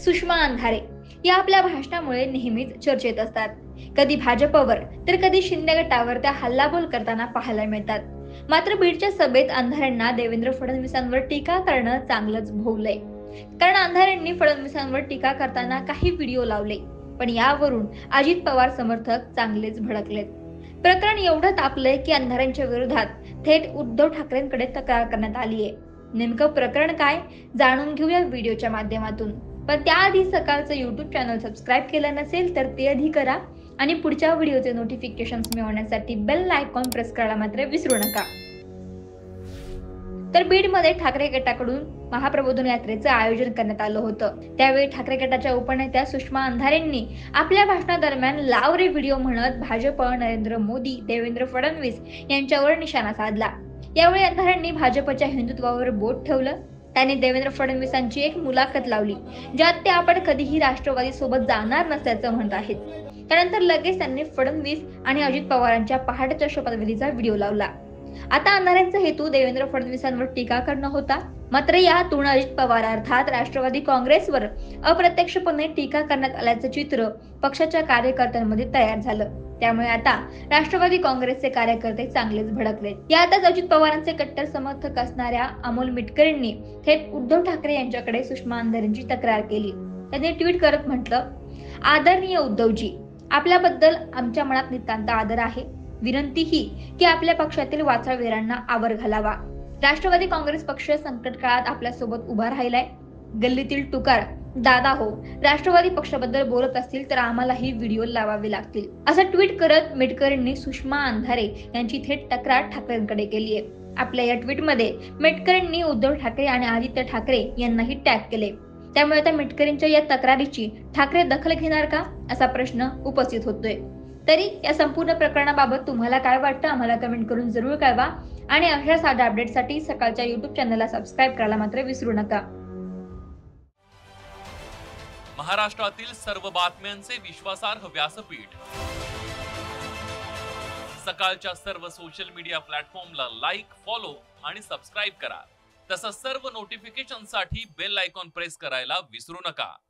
सुषमा अंधारे या आपल्या भाषणामुळे नेहमीच चर्चेत असतात. कधी भाजपवर तर कधी शिंदे गटावर त्या हल्लाबोल करताना पाहायला मिळतात. मात्र बीडच्या सभेत अंधारेंना देवेंद्र फडणवीसांवर टीका करणं चांगलंच भोवलंय. कारण अंधारेंनी फडणवीसांवर टीका करताना काही व्हिडिओ लावले, पण यावरून अजित पवार समर्थक चांगलेच भडकलेत. प्रकरण एवढं तापलंय की अंधारेंच्या विरोधात थेट उद्धव ठाकरेंकडे तक्रार करण्यात आली आहे. नेमकं प्रकरण काय जाणून घेऊया व्हिडिओच्या माध्यमातून. पण त्याआधी सकाळचं YouTube चॅनल सबस्क्राईब केलं नसेल तर ते आधी करा आणि पुढच्या व्हिडिओचे नोटिफिकेशन्स मिळवण्यासाठी बेल आयकॉन प्रेस करायला मात्र विसरू नका. तर बीडमध्ये ठाकरे गटाकडून महाप्रबोधन यात्रेचं आयोजन करण्यात आलं होतं. त्यावेळी ठाकरे गटाच्या उपनेत्या सुषमा अंधारेंनी आपल्या भाषणादरम्यान लाव रे व्हिडिओ म्हणत भाजप, नरेंद्र मोदी, देवेंद्र फडणवीस यांच्यावर निशाणा साधला. यावेळी अंधारेंनी भाजपच्या हिंदुत्वावर बोट ठेवलं. त्यांनी देवेंद्र फडणवीसांची एक मुलाखत लावली, ज्यात ते आपण कधीही राष्ट्रवादी सोबत जाणार नसल्याचं म्हणत आहेत. त्यानंतर लगेच त्यांनी फडणवीस आणि अजित पवारांच्या पहाटेच्या शपथविधीचा व्हिडिओ लावला. आता अंधारेंचा हेतू देवेंद्र फडणवीसांवर टीका करणं होता, मात्र यातून अजित पवार अर्थात राष्ट्रवादी काँग्रेसवर अप्रत्यक्षपणे टीका करण्यात आल्याचं चित्र पक्षाच्या कार्यकर्त्यांमध्ये तयार झालं. त्यामुळे आता राष्ट्रवादी काँग्रेसचे कार्यकर्ते चांगलेच भडकलेत. यातच अजित पवारांचे कट्टर समर्थक असणाऱ्या अमोल मिटकरींनी थेट उद्धव ठाकरे यांच्याकडे सुषमा अंधारेंची तक्रार केली. त्यांनी ट्विट करत म्हटलं, आदरणीय उद्धवजी, आपल्याबद्दल आमच्या मनात नितांत आदर आहे. विनंती ही की आपल्या पक्षातील वाचाळवीरांना आवर घालावा. राष्ट्रवादी काँग्रेस पक्ष संकट काळात आपल्या सोबत उभा राहिलाय. गल्लीतील टुकार दादा हो राष्ट्रवादी पक्षाबद्दल बोलत असतील तर आम्हालाही व्हिडिओ लावावे लागतील, असं ट्विट करत मेटकरींनी सुषमा अंधारे यांची थेट तक्रार ठाकरेंकडे केली आहे. आपल्या या ट्विटमध्ये मेटकरींनी उद्धव ठाकरे आणि आदित्य ठाकरे यांनाही टॅग केले. त्यामुळे आता मेटकरींच्या या तक्रारीची ठाकरे दखल घेणार का असा प्रश्न उपस्थित होतोय. तरी या संपूर्ण प्रकरणाबाबत तुम्हाला काय वाटतं आम्हाला कमेंट करून जरूर कळवा आणि अशा साध्या अपडेटसाठी सकाळच्या YouTube चॅनलला सबस्क्राईब करायला मात्र विसरू नका. महाराष्ट्रातील सर्व बातम्यांचे विश्वासार्ह व्यासपीठ सकाळच्या सर्व सोशल मीडिया प्लॅटफॉर्मला लाईक, फॉलो आणि सबस्क्राईब करा. तसंच सर्व नोटिफिकेशनसाठी बेल आयकॉन प्रेस करायला विसरू नका.